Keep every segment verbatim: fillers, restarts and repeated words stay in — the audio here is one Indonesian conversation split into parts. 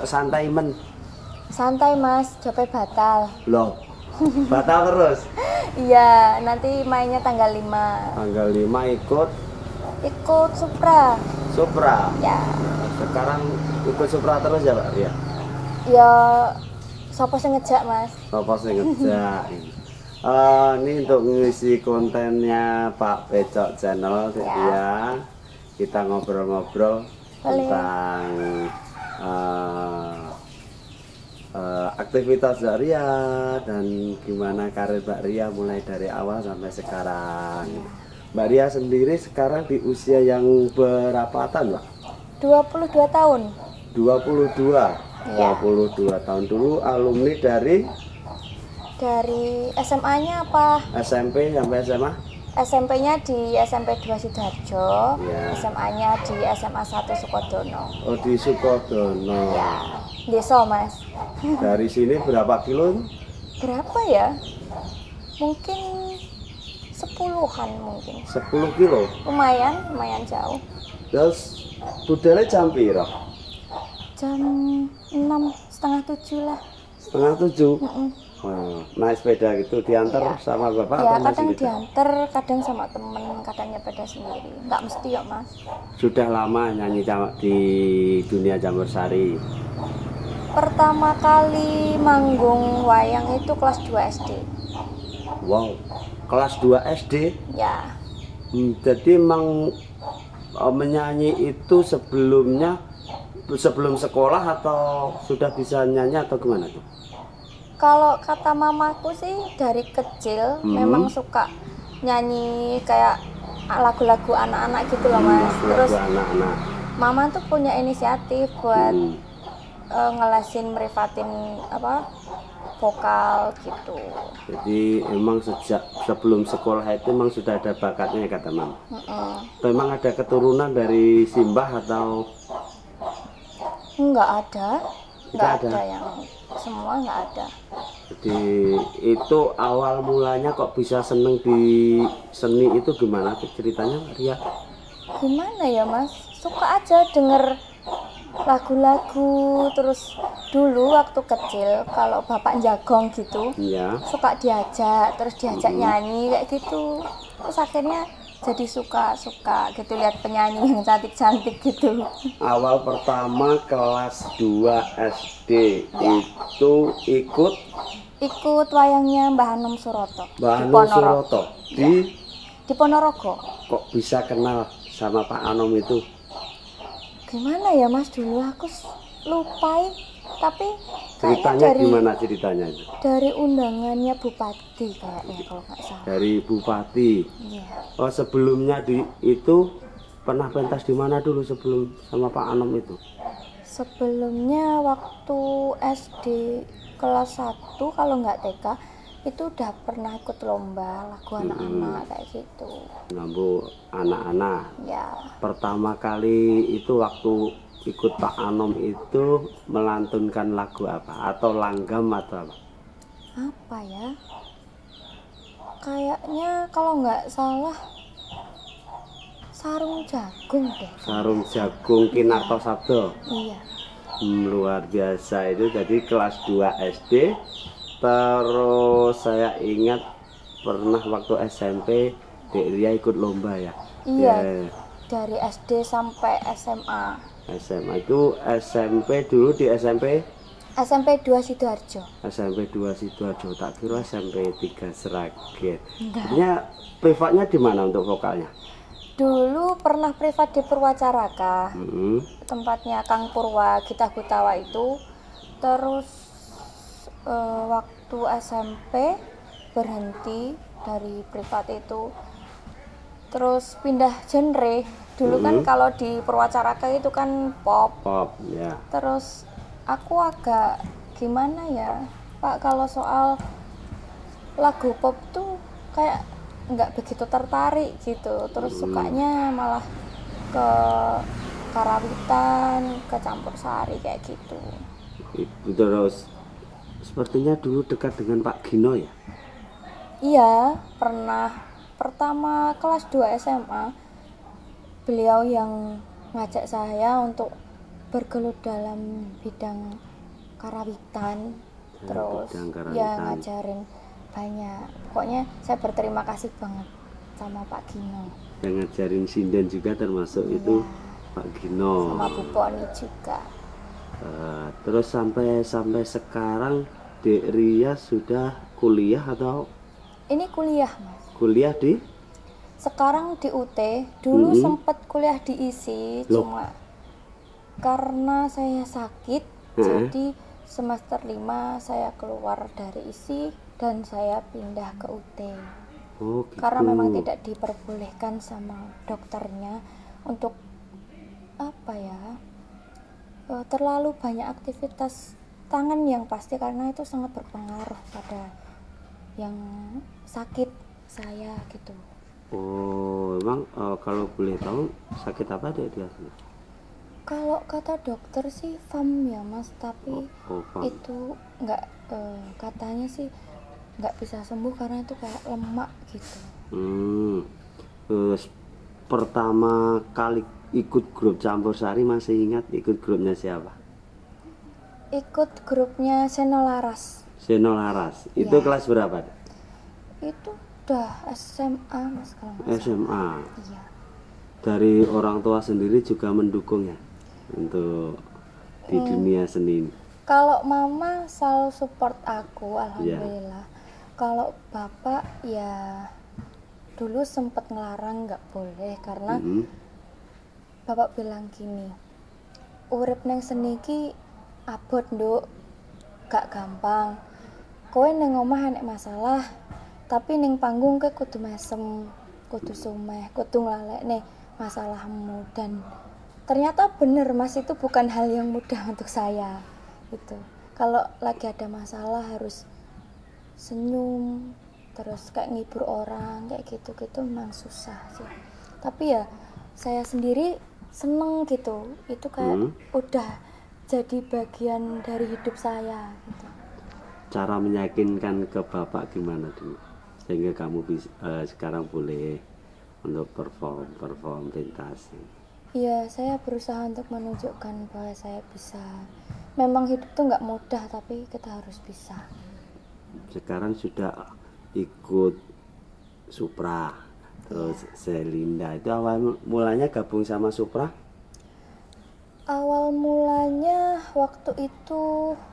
rodok santai men. Santai Mas, jope batal. Loh, batal terus? Iya, nanti mainnya tanggal lima. Tanggal lima ikut? Ikut Supra. Supra? Ya. Sekarang ikut Supra terus ya Pak Ria? Ya, sopo sing ngejak Mas? Sopo sing ngejak? Uh, ini untuk ngisi kontennya Pak Pecok Channel ya. Ya. Kita ngobrol-ngobrol tentang uh, uh, aktivitas Mbak Ria dan gimana karir Mbak Ria mulai dari awal sampai sekarang. Mbak Ria sendiri sekarang di usia yang berapa tahun, Mbak? dua puluh dua tahun. dua puluh dua. Ya. dua puluh dua tahun dulu alumni dari dari S M A-nya apa? S M P sampai S M A? S M P-nya di S M P dua Sidoarjo, ya. S M A-nya di S M A satu Sukodono. Oh, di Sukodono. Ya, desa Mas. Dari sini berapa kilo? Berapa ya? Mungkin sepuluhan mungkin. sepuluh kilo? Lumayan, lumayan jauh. Terus budalnya jam piro? Jam enam, setengah tujuh lah. Setengah tujuh? Mm -mm. Oh, naik sepeda gitu diantar ya. Sama bapak ya, atau kadang sendiri? Diantar, kadang sama temen, kadang sepeda sendiri. Nggak mesti ya Mas. Sudah lama nyanyi di dunia campur sari? Pertama kali manggung wayang itu kelas dua S D. Wow, kelas dua S D? Ya. Hmm, jadi emang oh, menyanyi itu sebelumnya sebelum sekolah atau sudah bisa nyanyi atau gimana tuh? Kalau kata mamaku sih dari kecil hmm. memang suka nyanyi kayak lagu-lagu anak-anak gitu loh Mas. Hmm, Terus anak-anak. Mama tuh punya inisiatif buat hmm. uh, ngelesin merifatin apa vokal gitu. Jadi emang sejak sebelum sekolah itu emang sudah ada bakatnya kata Mama. Mm -mm. Memang ada keturunan dari Simbah atau? Enggak ada. Enggak ada. ada yang semua nggak ada. Jadi itu awal mulanya kok bisa seneng di seni itu gimana ceritanya Ria? Gimana ya Mas? Suka aja denger lagu-lagu, terus dulu waktu kecil kalau bapak jagong gitu ya. Suka diajak, terus diajak hmm. nyanyi kayak gitu. Terus akhirnya jadi suka-suka gitu lihat penyanyi yang cantik-cantik gitu. Awal pertama kelas dua S D ya. Itu ikut ikut wayangnya Mbah Anom Suroto. Mbah Anom Suroto di ya. Di Ponorogo. Kok bisa kenal sama Pak Anom itu? Gimana ya Mas, dulu aku lupa, tapi ceritanya dari, gimana ceritanya itu? Dari undangannya Bupati kayaknya kalau nggak salah. Dari Bupati. Iya. Oh, sebelumnya di itu pernah pentas di mana dulu sebelum sama Pak Anom itu? Sebelumnya waktu S D kelas satu kalau nggak T K itu udah pernah ikut lomba lagu anak-anak hmm. kayak gitu. Lambu anak-anak. Ya. Pertama kali itu waktu ikut Pak Anom itu melantunkan lagu apa? Atau langgam atau apa? Apa ya? Kayaknya kalau nggak salah Sarung Jagung deh. Sarung Jagung Kinarto Sabdo. Iya. Hmm, luar biasa itu. Jadi kelas dua S D. Terus saya ingat pernah waktu S M P dia ikut lomba ya. Iya. Ya. Dari S D sampai S M A. S M A itu S M P dulu di S M P S M P dua Sidoarjo. S M P dua Sidoarjo, tak kira S M P tiga Sragen. Artinya privatnya di mana untuk vokalnya? Dulu pernah privat di Purwacaraka. Mm-hmm. Tempatnya Kang Purwa Gita Gutawa itu. Terus eh, waktu S M P berhenti dari privat itu. Terus pindah genre. Dulu mm-hmm. kan kalau di Purwacaraka itu kan pop. Pop, ya. Terus aku agak gimana ya, Pak, kalau soal lagu pop tuh kayak nggak begitu tertarik gitu. Terus mm. sukanya malah ke karawitan, ke campur sari kayak gitu. Itu terus sepertinya dulu dekat dengan Pak Gino ya? Iya, pernah. Pertama kelas dua S M A beliau yang ngajak saya untuk bergelut dalam bidang karawitan, Ya, terus bidang ya karawitan. ngajarin banyak. Pokoknya saya berterima kasih banget sama Pak Gino. Yang ngajarin sinden juga termasuk Iya. itu Pak Gino. Sama Bu Poni juga. Eh, terus sampai sampai sekarang Dek Ria sudah kuliah atau Ini kuliah, Mas. kuliah di Sekarang di U T, dulu Mm-mm. sempat kuliah di I S I, Loh. cuma karena saya sakit, Heeh. jadi semester lima saya keluar dari I S I dan saya pindah ke U T. Oh gitu. Karena memang tidak diperbolehkan sama dokternya untuk apa ya, eh, terlalu banyak aktivitas tangan yang pasti, karena itu sangat berpengaruh pada yang sakit saya gitu. Oh, emang eh, kalau boleh tahu sakit apa Dek dia? Kalau kata dokter sih F A M ya Mas, tapi Oh, Pak. itu nggak, eh, katanya sih nggak bisa sembuh karena itu kayak lemak gitu. Hmm. Terus pertama kali ikut grup Campur Sari masih ingat ikut grupnya siapa? Ikut grupnya Senolaras. Seno Laras. Itu Ya. kelas berapa? Dek? Itu udah S M A Mas kalau nggak S M A. salah. Iya. Dari orang tua sendiri juga mendukung ya untuk di Hmm. dunia seni ini. Kalau mama selalu support aku, alhamdulillah. Kalau bapak ya dulu sempat ngelarang nggak boleh karena Mm-mm. bapak bilang gini, urip neng seni ki abot nduk, gak gampang. Kowe neng omah enek masalah, tapi neng panggung kowe kudu mesem, kudu sumeh, kudu nglalekne masalahmu. Dan ternyata bener Mas, itu bukan hal yang mudah untuk saya gitu. Kalau lagi ada masalah harus senyum, terus kayak ngibur orang kayak gitu-gitu memang susah sih. Tapi ya saya sendiri seneng gitu, itu kayak Hmm. udah jadi bagian dari hidup saya gitu. Cara meyakinkan ke bapak gimana dulu sehingga kamu bisa eh, sekarang boleh untuk perform perform pentas. Iya, saya berusaha untuk menunjukkan bahwa saya bisa. Memang hidup tuh nggak mudah, tapi kita harus bisa. Sekarang sudah ikut Supra, terus Selinda. Itu awal mulanya gabung sama Supra? Awal mulanya waktu itu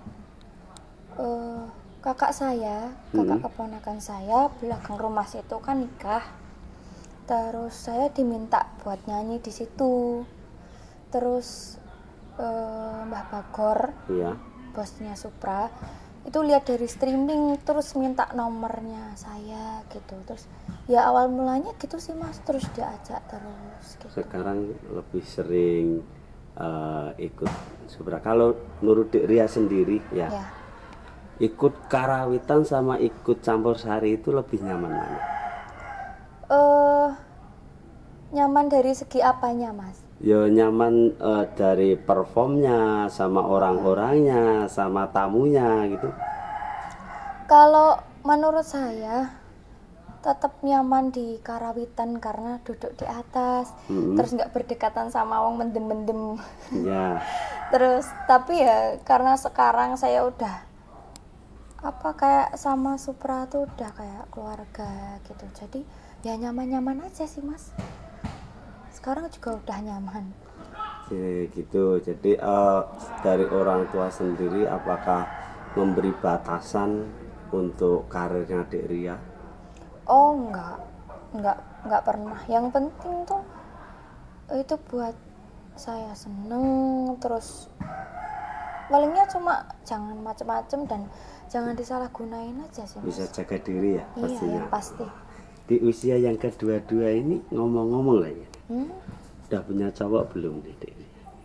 eh, kakak saya, kakak Hmm. keponakan saya belakang rumah situ kan nikah. Terus saya diminta buat nyanyi di situ. Terus eh, Mbah Bagor, Iya. bosnya Supra, itu lihat dari streaming terus minta nomornya saya gitu. Terus ya awal mulanya gitu sih Mas, terus diajak terus gitu. Sekarang lebih sering eh, ikut Supra. Kalau menurut Dek Ria sendiri ya, Ya. ikut karawitan sama ikut campur sari itu lebih nyaman mana? eh nyaman dari segi apanya Mas? Ya nyaman eh, dari performnya sama orang-orangnya sama tamunya gitu. Kalau menurut saya tetap nyaman di karawitan karena duduk di atas, Mm-mm. terus nggak berdekatan sama wong mendem-mendem. Ya. Terus tapi ya karena sekarang saya udah apa kayak sama Supra tuh udah kayak keluarga gitu, jadi ya nyaman-nyaman aja sih Mas. Sekarang juga udah nyaman. Jadi gitu. Jadi eh, dari orang tua sendiri apakah memberi batasan untuk karirnya Dek Ria? Oh enggak, enggak, enggak pernah. Yang penting tuh itu buat saya seneng, terus palingnya cuma jangan macem-macem dan jangan disalahgunain aja sih Mas. Bisa jaga diri ya Iya, pastinya. yang pasti. Di usia yang kedua-dua ini ngomong-ngomong lah ya, Hmm? udah punya cowok belum Dek Ria?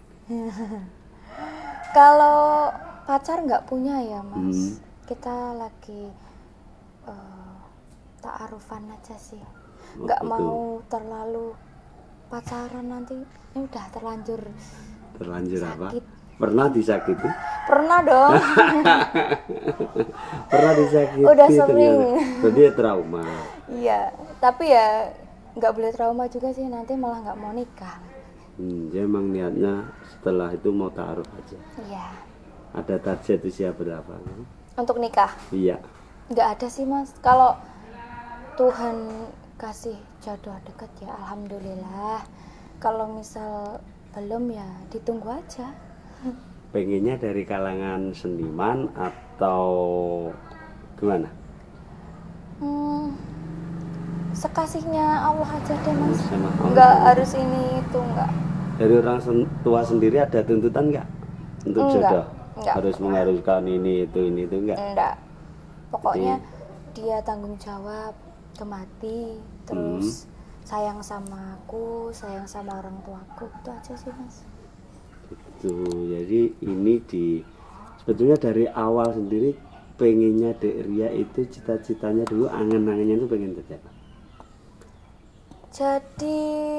Kalau pacar nggak punya ya Mas. Hmm. Kita lagi eh, ta'arufan aja sih. Oh, Nggak gitu. mau terlalu pacaran, nanti ini udah terlanjur. Terlanjur apa? Sakit. Pernah disakiti? Pernah dong. Pernah disakiti Udah sering. ternyata. Berarti ya trauma. Iya, tapi ya nggak boleh trauma juga sih, nanti malah nggak mau nikah. Hmm, dia emang niatnya setelah itu mau taruh aja. Iya. Ada target usia berapa? Untuk nikah? Iya. Nggak ada sih mas. Kalau Tuhan kasih jodoh dekat ya alhamdulillah. Kalau misal belum ya ditunggu aja. Pengennya dari kalangan seniman atau gimana? Hmm, sekasihnya Allah aja deh mas. Sama Allah. Nggak harus ini itu nggak. Dari orang sen- tua sendiri ada tuntutan nggak untuk Enggak, jodoh? enggak. Harus mengharuskan ini itu ini itu enggak? Enggak. Pokoknya dia tanggung jawab ke mati, terus sayang sama aku, sayang sama orang tuaku, itu aja sih mas. Gitu. Jadi ini di sebetulnya dari awal sendiri pengennya Dek Ria itu cita-citanya dulu angan-angannya itu pengen jadi apa? Jadi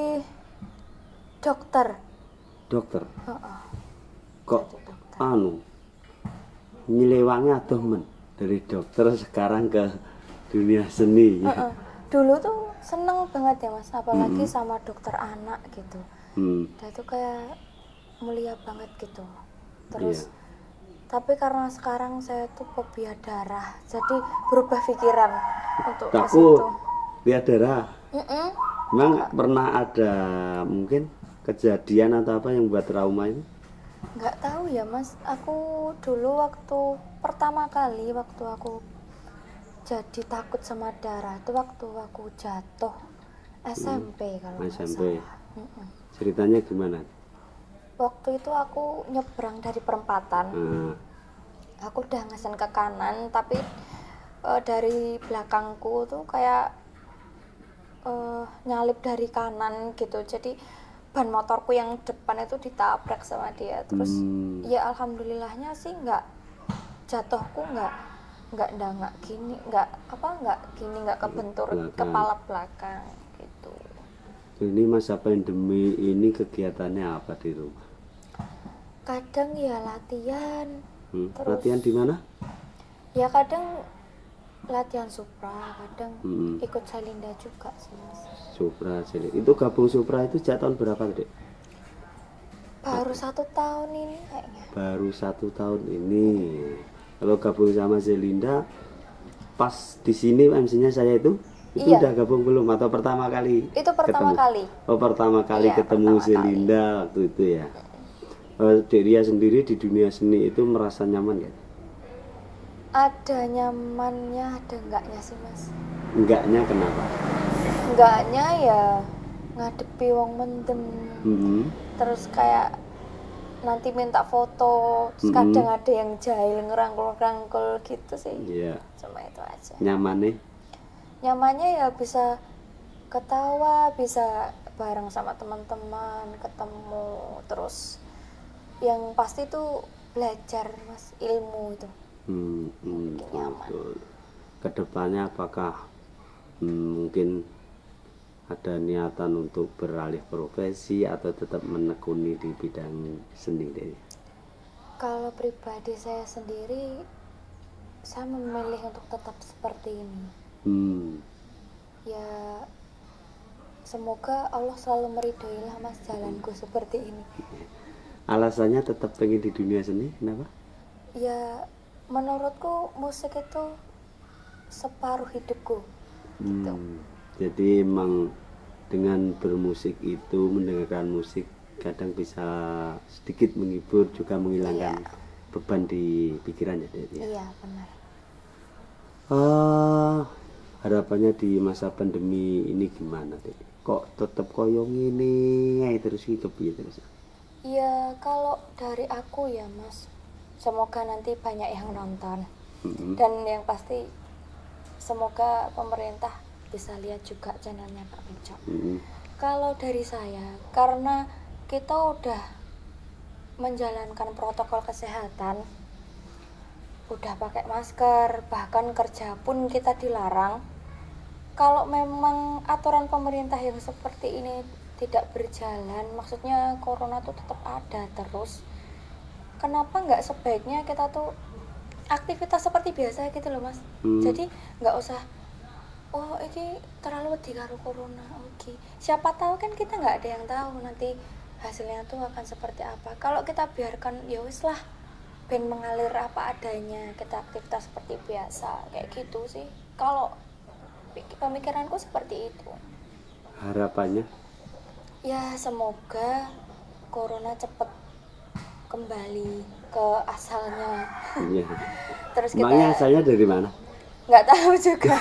dokter. Dokter. Heeh. Kok Jadi dokter. anu nyilewangnya atau men dari dokter sekarang ke dunia seni. Heeh. Dulu tuh seneng banget ya mas, apalagi sama dokter anak gitu. Hmm. Dia tuh kayak mulia banget gitu. Terus Iya. tapi karena sekarang saya tuh fobia darah, jadi berubah pikiran untuk ke Takut situ. lihat darah. Mm-mm. Memang pernah ada mungkin kejadian atau apa yang buat trauma ini? Nggak tahu ya mas, aku dulu waktu pertama kali waktu aku jadi takut sama darah itu waktu aku jatuh S M P kalau nggak S M P. salah. Mm-mm. Ceritanya gimana? Waktu itu aku nyebrang dari perempatan, Nah, aku udah ngesen ke kanan tapi eh, dari belakangku tuh kayak eh, nyalip dari kanan gitu, jadi ban motorku yang depan itu ditabrak sama dia. Terus hmm, ya alhamdulillahnya sih nggak, jatuhku nggak nggak ndangak gini, nggak apa nggak gini, nggak kebentur Belakang. kepala belakang gitu. ini masa pandemi ini kegiatannya apa di rumah? Kadang ya latihan, Hmm, terus latihan di mana? ya kadang latihan supra, kadang Hmm, ikut Salinda juga sih mas. Supra Cilik. Itu gabung Supra itu sejak tahun berapa, Dek? Baru satu tahun ini kayaknya. Baru satu tahun ini. Kalau gabung sama Zelinda, pas di sini M C-nya saya itu, itu Iya. udah gabung belum atau pertama kali? Itu pertama ketemu? kali. Oh, pertama kali Iya, ketemu pertama Zelinda waktu itu ya. Eh, Dek Ria sendiri di dunia seni itu merasa nyaman ya? Ada nyamannya, ada enggaknya sih mas. Enggaknya kenapa? Enggaknya ya ngadepi wong mendem, Hmm, terus kayak nanti minta foto, terus Mm-mm. kadang ada yang jahil ngerangkul-ngerangkul gitu sih. iya. Cuma itu aja. Nyaman nih. Nyamannya ya bisa ketawa, bisa bareng sama teman-teman, ketemu, terus yang pasti tuh belajar mas, ilmu itu. Hmm, hmm, Bikin nyaman. betul. Kedepannya apakah hmm, mungkin ada niatan untuk beralih profesi atau tetap menekuni di bidang seni deh? Kalau pribadi saya sendiri, saya memilih untuk tetap seperti ini. Hmm, Ya semoga Allah selalu meridhoi lah mas jalanku seperti ini. alasannya tetap pengen di dunia seni, kenapa? Ya menurutku musik itu separuh hidupku. Hmm, jadi emang dengan bermusik itu, mendengarkan musik kadang bisa sedikit menghibur juga menghilangkan Iya. beban di pikiran ya, Dek, ya. Iya benar. Ah, harapannya di masa pandemi ini gimana, Dek? Kok tetap koyo ngene ae terus iki kepiye terus? Ya kalau dari aku ya mas, semoga nanti banyak yang nonton. Mm-mm. Dan yang pasti semoga pemerintah bisa lihat juga channelnya Pak Pecok. Mm-mm. Kalau dari saya, karena kita udah menjalankan protokol kesehatan, udah pakai masker, bahkan kerja pun kita dilarang. Kalau memang aturan pemerintah yang seperti ini tidak berjalan, maksudnya corona tuh tetap ada terus, kenapa nggak sebaiknya kita tuh aktivitas seperti biasa gitu loh mas. Hmm. Jadi nggak usah oh ini terlalu wedi karo corona. Oke, siapa tahu kan kita nggak ada yang tahu nanti hasilnya tuh akan seperti apa. Kalau kita biarkan ya wis lah, ben mengalir apa adanya, kita aktivitas seperti biasa kayak gitu sih. Kalau pemikiranku seperti itu. Harapannya? Ya semoga corona cepet kembali ke asalnya. Iya. Terus kita Emangnya asalnya dari mana? nggak tahu juga.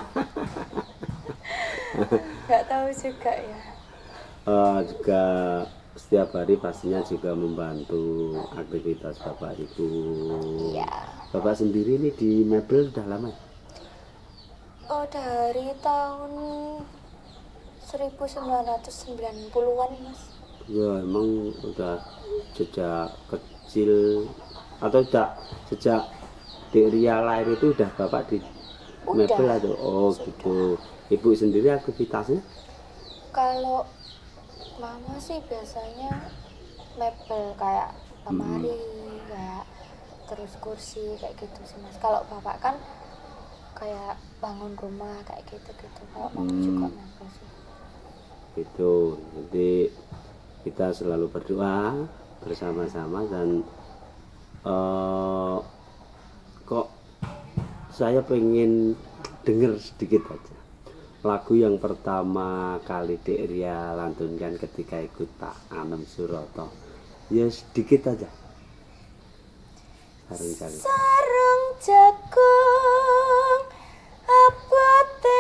Nggak tahu juga ya. Uh, juga setiap hari pastinya juga membantu aktivitas Bapak Ibu. Iya. Bapak sendiri ini di mebel udah lama? Oh, dari tahun seribu sembilan ratus sembilan puluhan, Mas. Ya, emang udah sejak kecil atau sejak sejak Dek Ria lahir itu udah Bapak di Udah. mebel atau oh Sudah. gitu. Ibu sendiri aktivitasnya? Kalau mama sih biasanya mebel kayak lemari, Hmm. kayak terus kursi kayak gitu sih, Mas. Kalau bapak kan kayak bangun rumah kayak gitu-gitu. Kalau mama Hmm. juga mebel sih. Itu jadi kita selalu berdoa bersama-sama dan uh, kok saya pengen denger sedikit aja lagu yang pertama kali Dek Ria lantunkan ketika ikut Pak Anem Suroto, ya sedikit aja barangkali. Sarung jagung abote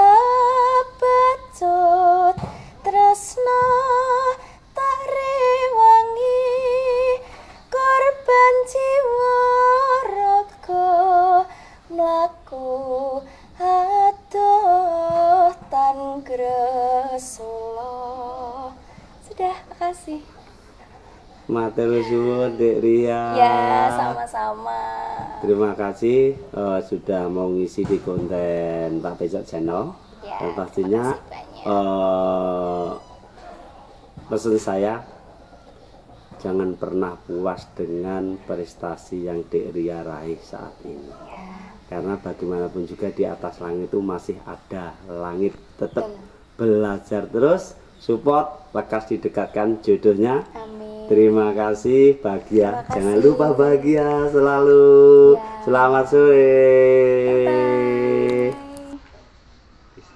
kepecut tresno tak rewangi korban jiwa raga mlaku adoh tan gresula. Sudah, makasih. Matur suwun Dek Ria. Ya, sama-sama. Terima kasih uh, sudah mau ngisi di konten Pak Pecok Channel. Ya, Dan pastinya terima kasih banyak. uh, pesan saya jangan pernah puas dengan prestasi yang Dek Ria raih saat ini. Ya, Karena bagaimanapun juga di atas langit itu masih ada langit. Tetap betul. belajar terus, support, lekas didekatkan jodohnya. Amin. Terima kasih, bahagia. Terima kasih. Jangan lupa bahagia selalu. Ya. Selamat sore. Bye-bye.